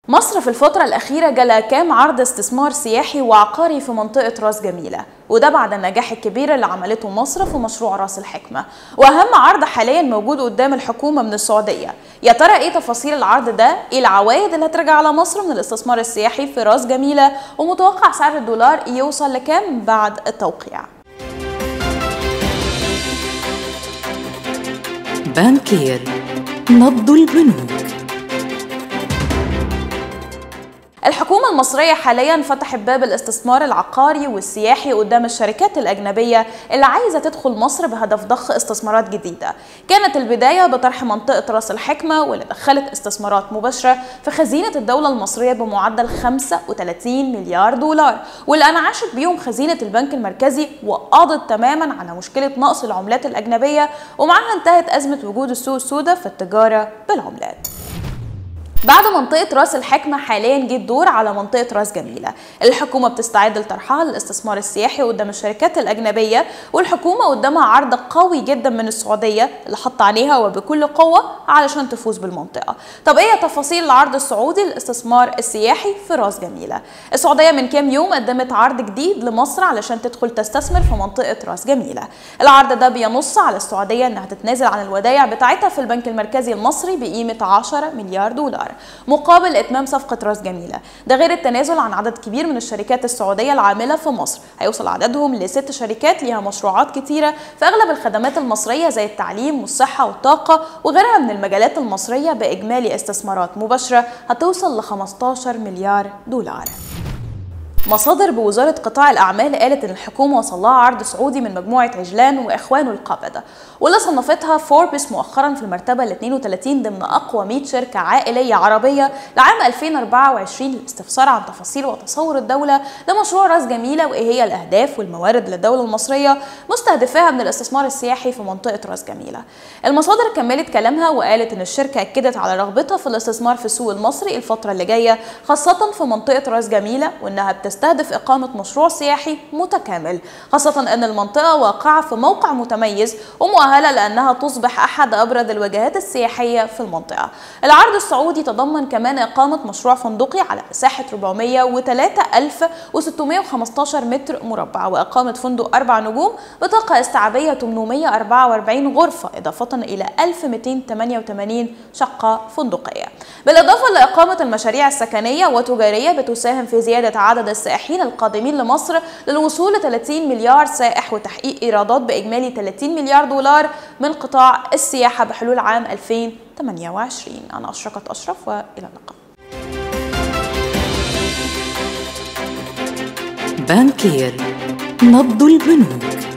مصر في الفترة الأخيرة جالها كام عرض استثمار سياحي وعقاري في منطقة راس جميلة، وده بعد النجاح الكبير اللي عملته مصر في مشروع راس الحكمة. وأهم عرض حاليا موجود قدام الحكومة من السعودية. يا ترى إيه تفاصيل العرض ده؟ إيه العوائد اللي هترجع على مصر من الاستثمار السياحي في راس جميلة؟ ومتوقع سعر الدولار يوصل لكام بعد التوقيع؟ بانكير، نبض البنوك. الحكومة المصرية حاليا فتحت باب الاستثمار العقاري والسياحي قدام الشركات الأجنبية اللي عايزة تدخل مصر بهدف ضخ استثمارات جديدة. كانت البداية بطرح منطقة راس الحكمة واللي دخلت استثمارات مباشرة في خزينة الدولة المصرية بمعدل 35 مليار دولار، واللي أنعشت بيهم خزينة البنك المركزي وقضت تماما على مشكلة نقص العملات الأجنبية، ومعها انتهت أزمة وجود السوق السوداء في التجارة بالعملات. بعد منطقة راس الحكمة حاليا جه الدور على منطقة راس جميلة. الحكومة بتستعد لطرحها للاستثمار السياحي قدام الشركات الأجنبية، والحكومة قدامها عرض قوي جدا من السعودية اللي حط عليها وبكل قوة علشان تفوز بالمنطقة. طب ايه تفاصيل العرض السعودي للاستثمار السياحي في راس جميلة؟ السعودية من كام يوم قدمت عرض جديد لمصر علشان تدخل تستثمر في منطقة راس جميلة. العرض ده بينص على السعودية انها تتنازل عن الودائع بتاعتها في البنك المركزي المصري بقيمة 10 مليار دولار مقابل اتمام صفقة راس جميلة. ده غير التنازل عن عدد كبير من الشركات السعودية العاملة في مصر، هيوصل عددهم ل6 شركات ليها مشروعات كتيرة في اغلب الخدمات المصرية زي التعليم والصحة والطاقة وغيرها من المجالات المصرية، باجمالي استثمارات مباشرة هتوصل ل15 مليار دولار. مصادر بوزارة قطاع الأعمال قالت إن الحكومة وصلها عرض سعودي من مجموعة عجلان وإخوانه القابضة، واللي صنفتها فوربس مؤخرا في المرتبة ال 32 ضمن أقوى 100 شركة عائلية عربية لعام 2024 للاستفسار عن تفاصيل وتصور الدولة لمشروع راس جميلة وإيه هي الأهداف والموارد للدولة المصرية مستهدفاها من الاستثمار السياحي في منطقة راس جميلة. المصادر كملت كلامها وقالت إن الشركة أكدت على رغبتها في الاستثمار في السوق المصري الفترة اللي جاية، خاصة في منطقة راس جميلة، وإنها تستهدف إقامة مشروع سياحي متكامل، خاصة أن المنطقة واقعة في موقع متميز ومؤهلة لأنها تصبح أحد أبرز الوجهات السياحية في المنطقة. العرض السعودي تضمن كمان إقامة مشروع فندقي على مساحة 403,615 متر مربع، وإقامة فندق 4 نجوم بطاقة استيعابية 844 غرفة، إضافة إلى 1288 شقة فندقية، بالإضافة لإقامة المشاريع السكنية وتجارية بتساهم في زيادة عدد السائحين القادمين لمصر للوصول ل 30 مليار سائح وتحقيق إيرادات بإجمالي 30 مليار دولار من قطاع السياحة بحلول عام 2028. أنا أشرقت أشرف، وإلى اللقاء. بانكير، نبض البنوك.